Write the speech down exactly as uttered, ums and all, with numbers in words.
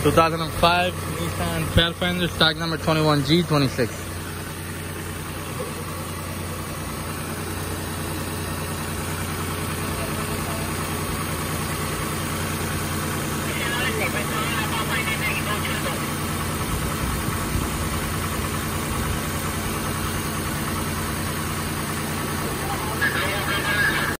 two thousand five Nissan Pathfinder, stock number twenty-one G twenty-six.